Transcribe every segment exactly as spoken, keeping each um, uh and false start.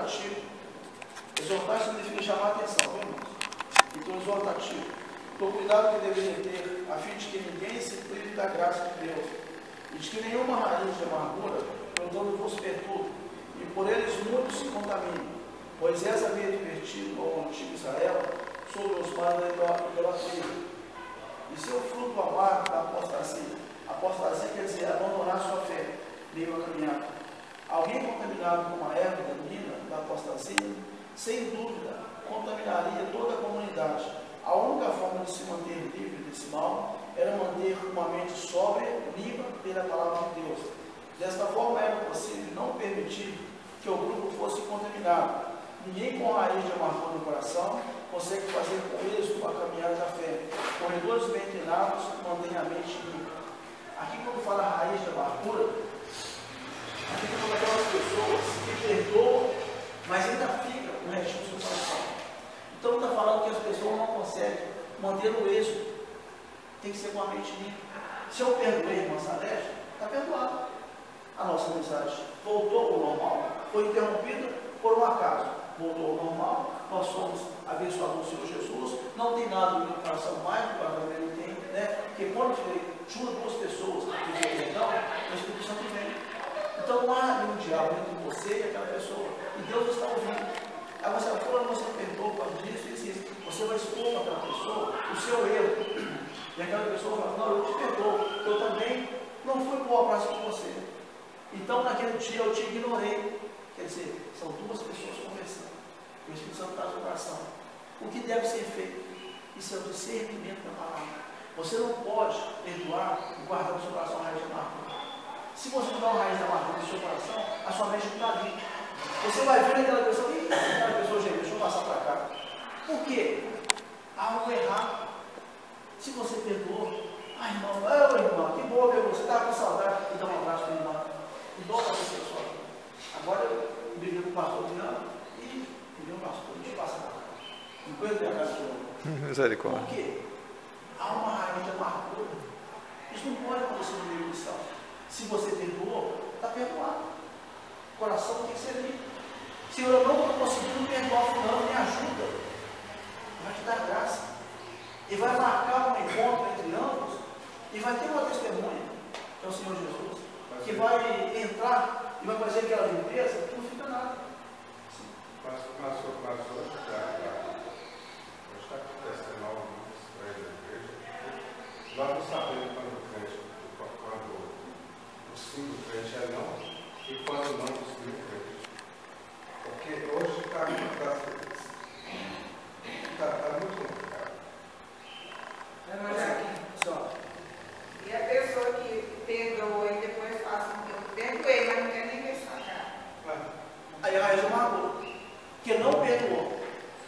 exortativo. Exortar significa chamar a atenção, viu, irmãos? Então, exortativo. Então, cuidado que deveria ter, a fim de que ninguém se prive da graça de Deus, e de que nenhuma raiz de amargura, pelo nome vos perturbe, e por eles muitos se contaminem. Moisés havia advertido ao antigo Israel sobre os males da idolatria. E seu fruto amargo da apostasia. Apostasia quer dizer abandonar sua fé, meio a caminhada. Alguém contaminado com a erva daninha da apostasia, sem dúvida, contaminaria toda a comunidade. A única forma de se manter livre desse mal era manter uma mente sóbria, limpa pela palavra de Deus. Desta forma era possível não permitir que o grupo fosse contaminado. Ninguém com raiz de amargura no coração consegue fazer com êxito a caminhada da fé. Corredores bem treinados mantêm a mente limpa. Aqui, quando fala raiz de amargura, aqui quando aquelas pessoas que perdoam, mas ainda fica no restinho do seu coração. Então está falando que as pessoas não conseguem manter o êxito. Tem que ser com a mente limpa. Se eu perdoei, irmã Salete, está perdoado. A nossa amizade voltou ao normal, foi interrompida por um acaso. Voltou ao normal, nós somos abençoados no Senhor Jesus, não tem nada no meu coração mais do que o Gabriel tem, né? Porque quando junta duas pessoas que têm perdão, o Espírito Santo vem. Então não há nenhum diabo entre você e aquela pessoa, e Deus está ouvindo. Aí você fala, você perdoa por causa disso, isso, isso. Você vai expor para aquela pessoa o seu erro. E aquela pessoa fala, não, eu te perdoo, eu também não fui boa praça com você. Então naquele dia eu te ignorei. Quer dizer, são duas pessoas conversando. O Espírito Santo está no coração. O que deve ser feito? Isso é o discernimento da palavra. Você não pode perdoar e guardar no seu coração a raiz de amargura. Se você não dá uma raiz de amargura no seu coração, a sua mente não está limpa. Você vai ver aquela pessoa, e aquela pessoa, gente, deixa eu passar para cá. Por quê? Há algo errado. Se você perdoou, ai irmão, ô irmão, que bom ver você, estava com saudade, e dá um abraço para o irmão. E dá para você sua vida. Agora eu briguei com o pastor Adriano e pedi um pastor, deixa eu passar para cá. Enquanto eu casa de novo. Misericórdia. Por quê? Há uma raiz de amargura. Isso não pode acontecer no meio cristão. Se você perdoou, está perdoado. O coração tem que ser limpo. Senhor, eu não estou conseguindo perdoar fulano, me ajuda. Vai te dar graça. E vai marcar um encontro entre ambos e vai ter uma testemunha, que é o Senhor Jesus, que vai entrar e vai fazer aquela limpeza que não fica nada. Pastor, pastor, pastor, está acontecendo algo muito estranho na igreja. Nós não sabemos quando o crente, quando o sim do crente é não, e quando não o sim do crente. Porque hoje está tá, tá muito complicado. Mas aqui, Só. e a pessoa que perdoa e depois fala assim, eu perdoei, mas não quer nem ver sua cara. Aí a raiz de amargura, que não perdoou.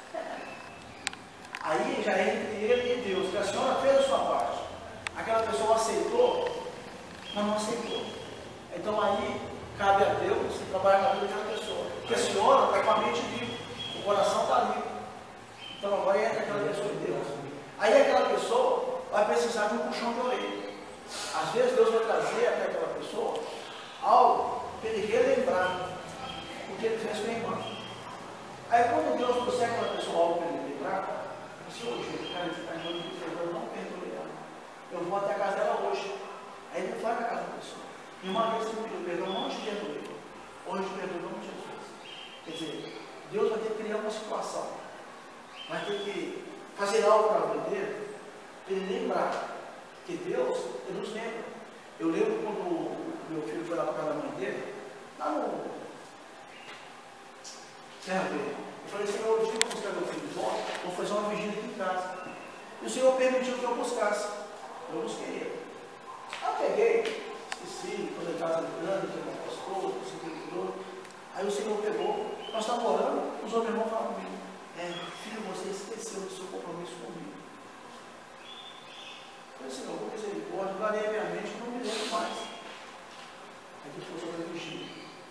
Aí já é entre ele e Deus, que a senhora fez a sua parte. Aquela pessoa aceitou, mas não aceitou. Então aí cabe a Deus trabalhar na vida daquela pessoa. Porque a senhora está com a mente limpa, o coração está limpo. Então agora entra aquela pessoa em Deus. Aí aquela pessoa vai precisar de um puxão de orelha. Às vezes Deus vai trazer até aquela pessoa algo para ele relembrar o que ele fez com a irmã. Aí quando Deus trouxer aquela pessoa algo para ele lembrar, se hoje, cara, a irmã me perdoou, eu não perdoei ela. Eu vou até a casa dela hoje. Aí ele vai na casa da pessoa. E uma vez que me pediu perdão, não te perdoei. Hoje te perdoou, não Jesus. Quer dizer, Deus vai ter que criar uma situação. Vai ter que fazer algo para a vida dele, para ele lembrar que Deus, ele nos lembra. Eu lembro quando o meu filho foi lá para a casa da mãe dele, lá no Serra Verde. Eu falei, Senhor, eu vou buscar meu filho de volta, vou fazer uma vigília aqui em casa. E o Senhor permitiu que eu buscasse. Eu busquei ele. Eu peguei, esqueci, foi em casa grande, que era pastor, não sei o que. Aí o Senhor pegou, nós estávamos orando, os outros irmãos falaram comigo, é, filho, você esqueceu do seu compromisso comigo. Eu falei, Senhor, por misericórdia, clarei a minha mente, não me lembro mais. Aí depois eu falei, vigília.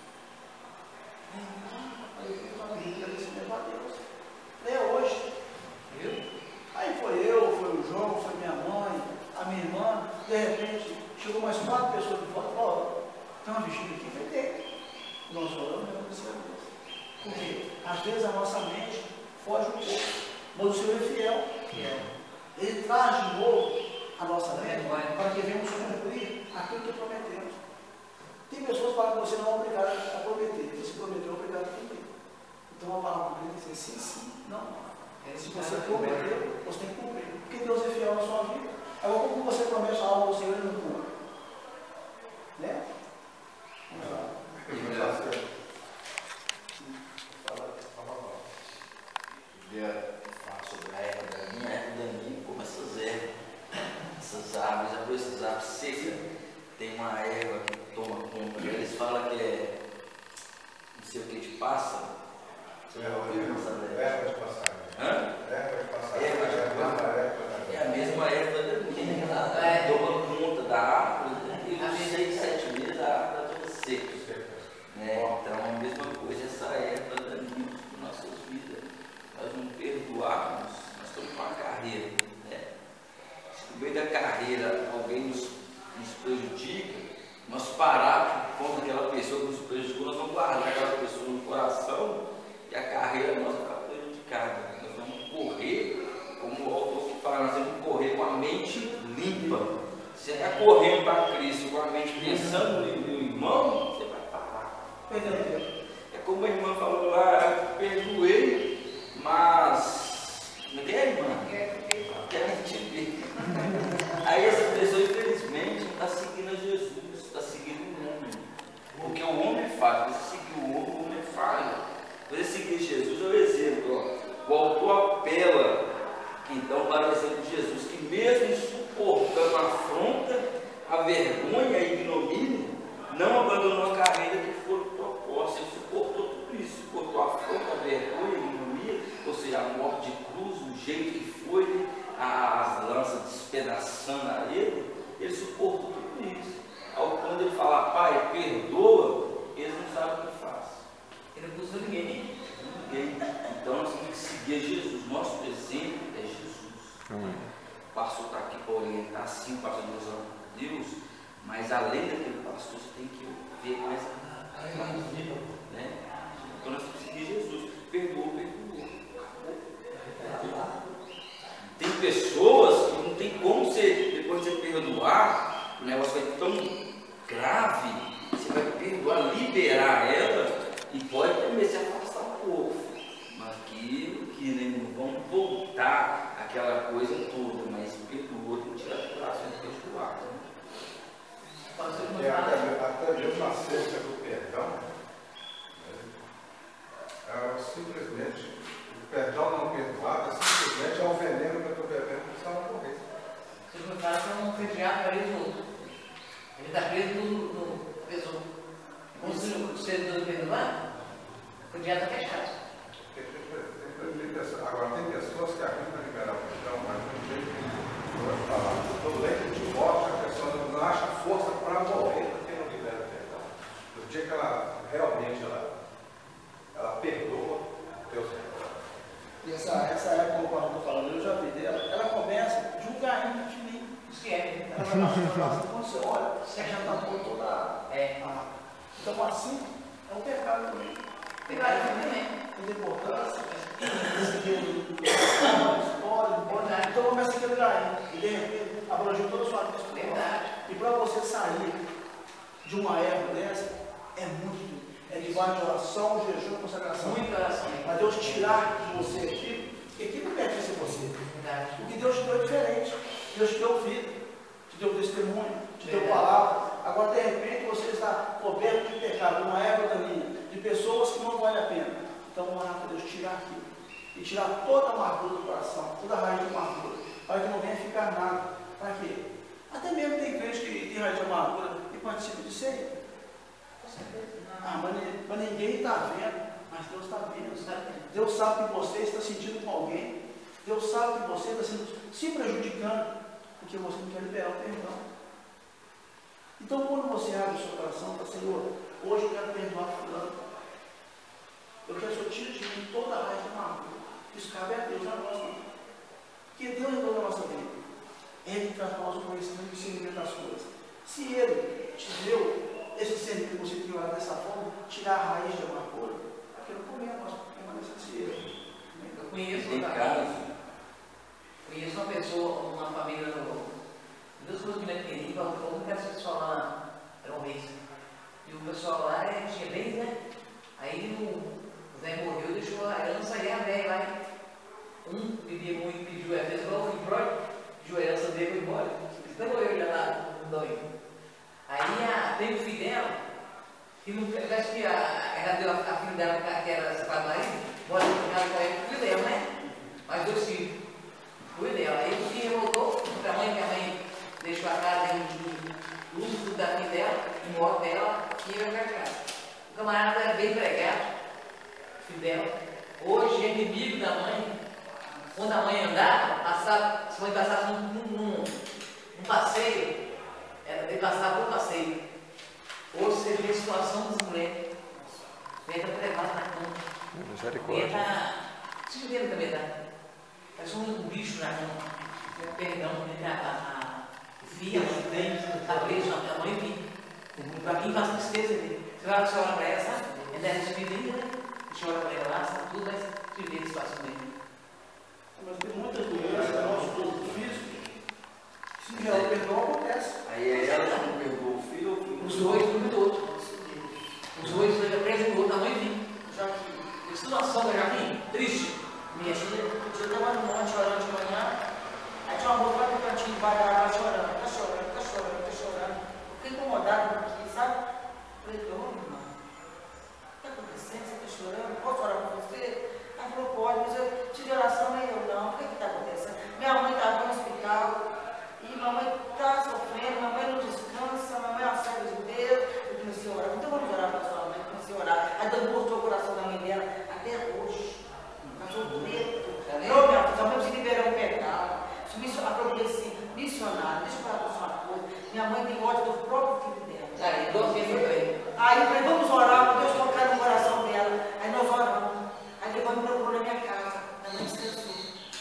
Aí eu fui para a vida, agradecimento a Deus. Falei, é hoje. Eu? Aí foi eu, foi o João, foi minha mãe, a minha irmã, de repente, chegou mais quatro pessoas de volta, ó, tem uma vigília aqui, vai ter. Nós oramos e agradecemos a Deus. Porque às vezes a nossa mente foge um pouco, mas o Senhor é fiel. Ele traz de novo a nossa mente para que venhamos cumprir aquilo que prometemos. Tem pessoas que falam que você não é obrigado a prometer, você prometeu, é obrigado a cumprir. Então a palavra tem que dizer sim, sim, não. Se você prometeu, você tem que cumprir. Porque Deus é fiel na sua vida. Agora, como você promete algo ao Senhor e não cumpre? Né? Vamos lá. Queria falar sobre a erva daninha. A erva daninha, como essas ervas, essas árvores, já viu essas árvores secas? Tem uma erva que toma conta. Eles falam que é não sei o que de pássaro. Você já ouviu essa erva? Erva de passagem. Hã? Erva de passagem. Erva de passagem. É a mesma erva daninha. Ela toma conta da árvore e uns seis, sete meses a árvore está toda seca. Né? Então a mesma coisa, essa erva daninha nas nossas vidas. Nós não perdoarmos, nós estamos com uma carreira. Né? Se no meio da carreira alguém nos, nos prejudica, nós parar por conta daquela pessoa que nos prejudicou, nós vamos guardar aquela pessoa no coração e a carreira nossa vai ficar prejudicada. Nós vamos correr, como o autor que fala, nós temos que correr com a mente limpa. Se você está correndo para Cristo com a mente pensando no meu irmão, você vai parar. É como a irmã falou lá, perdoei, mas não é, irmã? Quero te ver. Aí essa pessoa, infelizmente, não está seguindo a Jesus, está seguindo o homem. Porque o homem é falho. Você seguir o homem, o homem é falho. Você seguir Jesus é o exemplo. Ó. O autor apela, então, para o exemplo de Jesus, que mesmo suportando a afronta, a vergonha e a ignomínia, não abandonou a carreira que foi proposta. Ele suportou tudo isso, suportou a afronta, a vergonha, a ignomínia, ou seja, a morte de cruz, o jeito que foi, né? As lanças despedaçando a ele, ele suportou tudo isso. Ao quando ele fala, Pai, perdoa, eles não sabem o que faz. Ele não usa ninguém. Ninguém. Então nós temos que seguir Jesus. Nosso exemplo é Jesus. Amém. O pastor está aqui para orientar, sim, o pastor nós amamos Deus, mas além daquele pastor, você tem que ver mais a vida. Né? Então nós temos que seguir Jesus. Perdoa, perdoa. Tem pessoas que não tem como você, depois de você perdoar, o negócio vai ser tão grave, você vai perdoar, liberar ela e pode também se afastar um pouco. Mas que, que né, não vão voltar aquela coisa toda, mas perdoa, tem que tirar do coração e perdoar. E até, até mesmo a cesta do perdão, né, é simplesmente, o perdão não perdoado, simplesmente é o veneno que eu estou bebendo que está na corrente. Vocês me falam que eu não fui criado para ele junto. Ele está preso no, no preso. Como se o servidor perdoar, o diabo está fechado. Tem, tem, tem, tem pessoas, agora tem pessoas que acreditam em liberar o perdão, mas não tem que eu falar. No leito de morte, a pessoa não acha força para morrer porque não libera o perdão. No dia que ela realmente ela, ela perdoa, Deus perdoa. E essa, essa época que eu estou falando, eu já vi dela, ela começa de um gainho pequenininho. Isso que é. Ela vai nascendo, quando você olha, você já está por toda a. É. a- Então, assim, é um pecado também. Tem vários também. Tem importância, história, Verdade. então começa aquele gainho. E de repente, abrangeu toda a sua vida espiritual. Verdade. E para você sair de uma época dessa, é muito. É debaixo de oração, jejum e consagração. Muita oração. Para Deus tirar de você aquilo, porque aquilo não pertence a você. Verdade. O que Deus te deu é diferente. Deus te deu vida, te deu testemunho, te deu Verdade. palavra. Agora, de repente, você está coberto de pecado, uma erva daninha, de pessoas que não valem a pena. Então, orar para Deus tirar aquilo. E tirar toda a amargura do coração, toda a raiz de amargura, para que não venha ficar nada. Para quê? Até mesmo tem crente que tem raiz de amargura e participa de ceia. Ah, mas, mas ninguém está vendo, mas Deus está vendo. Deus sabe que você está sentindo com alguém. Deus sabe que você está sendo, se prejudicando, porque você não quer liberar o perdão. Então, quando você abre o seu coração, fala, Senhor, hoje eu quero perdoar fulano. Eu quero que o Senhor tire de mim toda a raiz de amargura. Isso cabe a Deus, não a nós não. Porque Deus resolve a nossa vida. Ele traz para nós o conhecimento e o discernimento das coisas. Se Ele te deu esse discernimento que você tem que orar dessa forma, tirar a raiz de amargura, aquele é o problema. conheço Tem outra casos. Conheço uma pessoa, uma família, no, duas coisas que queriam, falou que esse pessoal lá era um mês. E o pessoal lá é, tinha bens, né? Aí o Zé morreu, deixou a herança e a velha lá. Um bebia muito, pediu, às vezes igual o Freud, pediu a herança dele e foi embora. Então eu já lá, no doido. Aí a, tem o filho dela, que não, eu acho que a, ela deu a, a filha dela, que era separada do marido, bora no casa com ele, filho dela, né? Mas dois filhos. Filho dela. Aí o filho voltou para a mãe, que a mãe deixou a casa em uso da filha dela, em moto dela, e eu ia casa. O camarada era bem empregado, filho dela. Hoje é inimigo da mãe. Quando a mãe andava, passava, se a mãe passasse num, num, num, num passeio, ele passava por passeio. Hoje você vê a situação das mulheres. Vem para levar na cama. Misericórdia. Vem para. Vocês viram também, tá? Parece um bicho na cama. Perdão, né? A, a, o filho, a mãe, a cabeça, a mãe vive. Para quem faz tristeza dele. Você vai olhar para ela, sabe? Ela é despedida, né? Você olha para ela lá, sabe tudo, mas você vê a situação dele. Mas tem muitas doenças no nosso corpo físico. Se vier o perdão, acontece. Aí é ela que não perdoou o filho ou o filho? Os dois, um do outro. Os dois, dois presos do outro, a mãe vinha. Já que, que situação da Jaquim, triste. Minha filha, eu estava no monte chorando de manhã. Aí tinha uma moça lá no cantinho de baixo, ela chorando, tá chorando, tá chorando, tá chorando. Eu fiquei incomodado aqui, sabe? Falei, ô, irmã, o que está acontecendo? Você está chorando? Posso orar com você? Ela falou, pode, mas eu te de oração, nem eu não. O que está acontecendo? Minha mãe estava no hospital e minha mãe está sofrendo, minha mãe não descansa, minha mãe é uma serva de Deus. Eu comecei a orar, então vamos orar para sua mãe, eu comecei a orar. Aí Deus mostrou o coração da mãe dela até hoje. Passou preto. Eu, minha filha, só preciso liberar um pecado. Ela falou assim, missionário, deixa eu falar com uma coisa. Minha mãe tem ódio do próprio filho dela. Aí, dois filhos bem. Aí eu falei, vamos orar para Deus tocar no coração dela. Aí nós oramos. Aí depois me procurou na minha casa. Minha mãe descansou.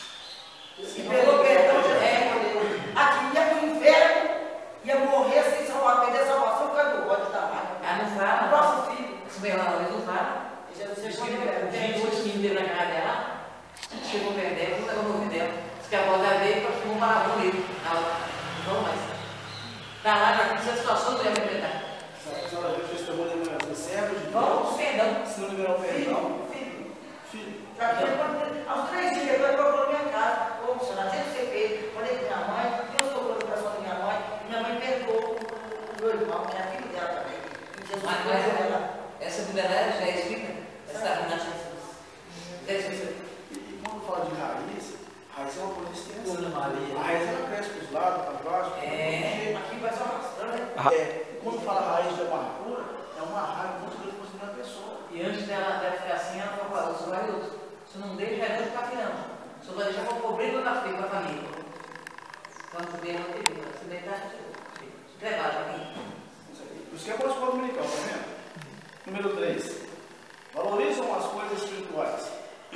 E pelo perdão de Deus. Aqui ia para o inferno, ia morrer sem salvar, perder a salvação por causa do ódio da mãe. Ah, não fala? O nosso filho. Se bem lá, não fala. Tem dois filhos na casa dela. Chegou perto dela, não levou no ouvido dela. Diz que a voz da veio para fumar um palavrão nele. Não vamos mais. Está lá, já aconteceu a situação do interpretar. A senhora viu o testemunho da mulher serva de Deus? Vamos, perdão. Se não liberar o perdão, Filho. filho. Aos três dias, depois ele procurou minha casa. Ô, missionário, tem que ser feito. Falei com minha mãe, Deus tocou no coração da minha mãe. Minha mãe perdoou o meu irmão, que era filho dela também. E Jesus Mas perdoou ela. essa vida dela já é escrita? Essa está na Jesus. Já é escrita. E quando fala de raiz, raiz é uma coisa extensa. Dona Maria. A raiz ela cresce para os lados, para baixo. É. Aqui vai só arrastando, né? É, e quando fala raiz de amargura, é uma raiva muito grande para você da pessoa. E antes dela, dela ficar assim, ela falou, você vai outro. Você não deixa ela ficar criando. Você vai deixar com o problema da filha, com a família. Quando vê, ela teve. Você vai estar prepara para mim. Isso que é para o escola dominical, tá vendo? Número três. Valorizam as coisas espirituais.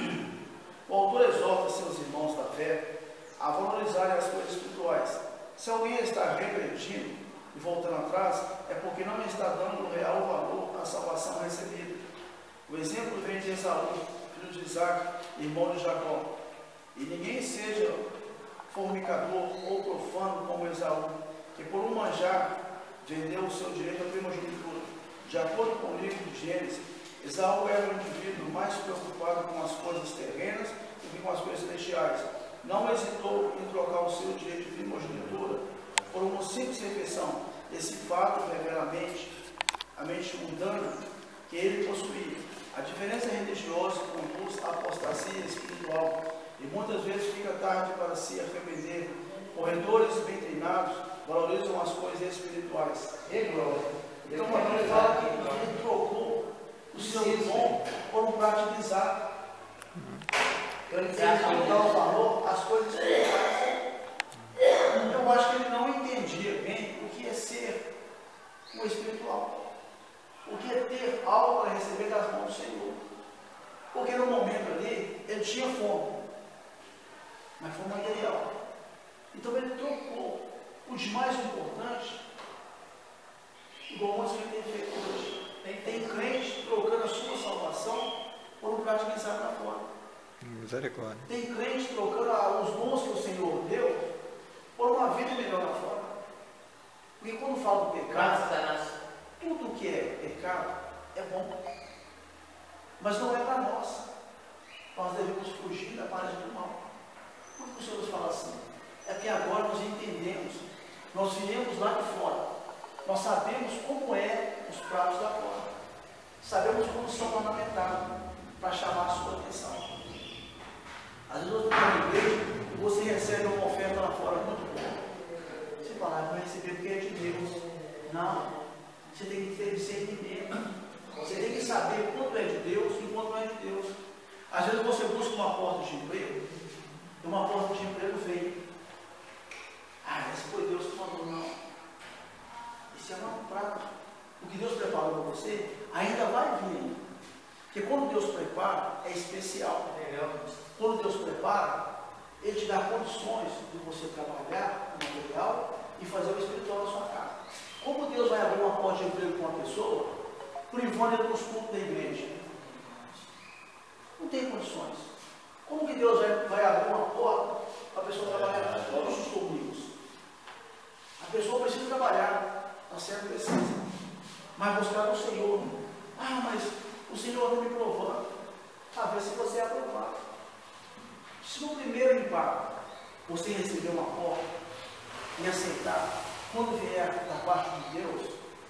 O autor exorta seus irmãos da fé a valorizarem as coisas espirituais. Se alguém está regredindo e voltando atrás, é porque não está dando o real valor à salvação recebida. O exemplo vem de Esaú, filho de Isaac, irmão de Jacó. E ninguém seja fornicador ou profano como Esaú, que por um manjar vendeu o seu direito à primogenitura. De acordo com o livro de Gênesis, Esaú era um indivíduo mais preocupado com as coisas terrenas do que com as coisas celestiais. Não hesitou em trocar o seu direito de primogenitura por uma simples refeição. Esse fato revela a mente, a mente mundana que ele possuía. A diferença religiosa conduz à apostasia espiritual e muitas vezes fica tarde para se arrepender. Corretores bem treinados valorizam as coisas espirituais. Então, quando ele fala que ele trocou o seu dom por um prato de guisado. Ele dá o valor às coisas espirituais. Eu acho que ele não entendia bem o que é ser um espiritual. O que é ter algo para receber das mãos do Senhor. Porque no momento ali, ele tinha fome. Mas foi material. Então ele trocou o de mais importante, igual muitos que tem feito hoje. Tem, tem crente trocando a sua salvação por um prato de guisado lá fora. Misericórdia. Tem crente trocando ah, os dons que o Senhor deu por uma vida melhor lá fora. Porque quando fala do pecado, tudo que é pecado é bom. Mas não é para nós. Nós devemos fugir da parte do mal. Por que o Senhor nos fala assim? É que agora nós entendemos. Nós viemos lá de fora. Nós sabemos como é os pratos da fora. Sabemos como são ornamentados para chamar a sua atenção. Às vezes você está na igreja e você recebe uma oferta lá fora muito boa. Você fala, ah, vai receber porque é de Deus. Não. Você tem que ter discernimento. Você tem que saber quanto é de Deus e quanto não é de Deus. Às vezes você busca uma porta de emprego e uma porta de emprego vem. Ah, esse foi Deus que mandou, não. Isso é uma prato. O que Deus preparou para você ainda vai vir. Porque quando Deus prepara, é especial. Quando Deus prepara, Ele te dá condições de você trabalhar o material e fazer o espiritual na sua casa. Como Deus vai abrir uma porta de emprego para uma pessoa, por Ivone nos cultos da igreja? Não tem condições. Como que Deus vai, vai abrir uma porta para a pessoa trabalhar todos os domingos? A pessoa precisa trabalhar, está certo? Precisa. Mas buscar o Senhor. Ah, mas o Senhor está me provando. A ver se você é aprovado. Se no primeiro impacto você receber uma porta e aceitar, quando vier da parte de Deus,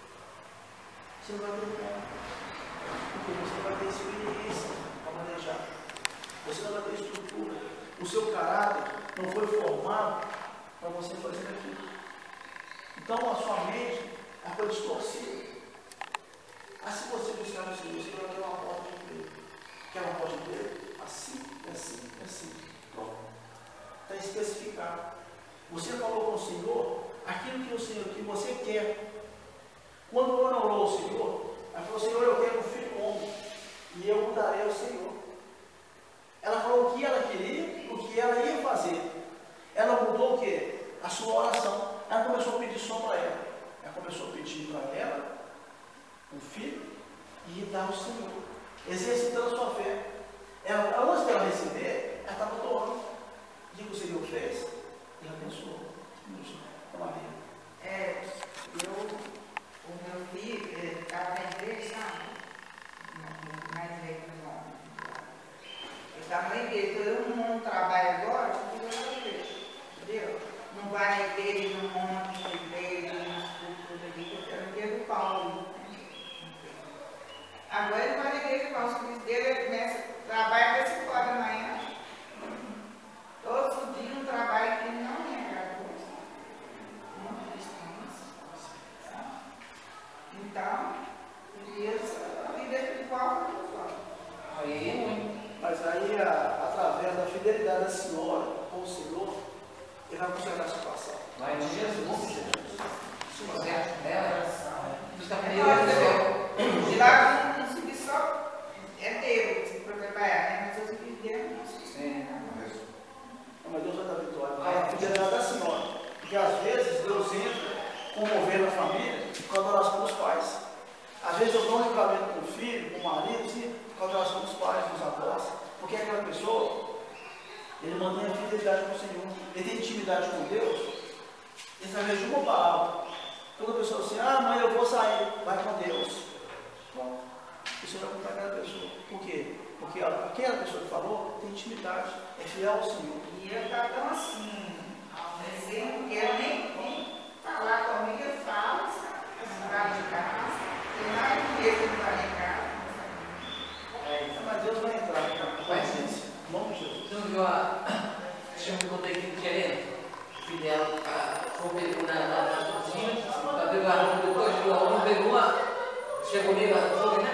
você não vai ter como. Porque você vai ter experiência para manejar. Você não vai ter estrutura. O seu caráter não foi formado para você fazer aquilo. Então a sua mente foi distorcida. Assim você buscar no Senhor, você vai ter uma porta de emprego. Quer uma porta de emprego? Assim, assim, assim. Pronto. Está especificado. Você falou com o Senhor aquilo que o Senhor, que você quer. Quando o Ana orou ao Senhor, ela falou, Senhor, eu quero um filho homem, e eu mudarei ao Senhor. Ela falou o que ela queria, o que ela ia fazer. Ela mudou o quê? A sua oração. Ela começou a pedir só para ela. Ela começou a pedir para ela um filho e dar ao Senhor, exercitando a sua fé. Ela, antes dela receber, ela estava doando. O que o Senhor fez? Ele abençoou. Maria. É, eu, o meu filho estava na igreja, sabe? Mais velho que o nome. Ele estava na igreja, então eu não trabalho agora, eu fico na igreja, entendeu? Não vai na igreja, não monte na igreja, não estudo ali, eu não devo Paulo. Agora ele vai na igreja com os filhos dele, ele começa, trabalha até cinco horas da manhã. Todos os dias um trabalho que não é gratuito. Então, isso, a vida espiritual foi tudo. Aí é muito. Mas aí, a, através da fidelidade da senhora com o Senhor, ele vai consertar a situação. Vai de Jesus. Sim, Você acha dela? Você está meio de lá não subir só, é Deus para trabalhar, né? Mas eu subir Deus não subir. Não, mas Deus vai dar vitória. A fidelidade da senhora. Porque às vezes Deus entra comovendo a família com a adoração dos pais. Às vezes eu dou um livramento com o filho, com o marido, sim, com a adoração dos pais, dos avós. Porque aquela pessoa, ele mantém a fidelidade com o Senhor. Ele tem intimidade com Deus, ele através de uma palavra. Quando a pessoa diz assim, ah, mãe, eu vou sair, vai com Deus. Bom, o Senhor vai acompanhar aquela pessoa. Por quê? Porque ela, aquela pessoa que falou tem intimidade, é fiel ao Senhor. E eu estava tão assim, ao exemplo, que eu nem, nem falar comigo, eu falo, sabe? Não vai de casa, tem mais um mês que não vai em casa. É, mas Deus vai entrar com paciência. Em nome de Jesus. Você não viu a. Você me contou aqui no querendo? O filho dela foi na cozinha, ela pegou a roupa depois, a roupa pegou uma. Chegou nele, ela falou, né?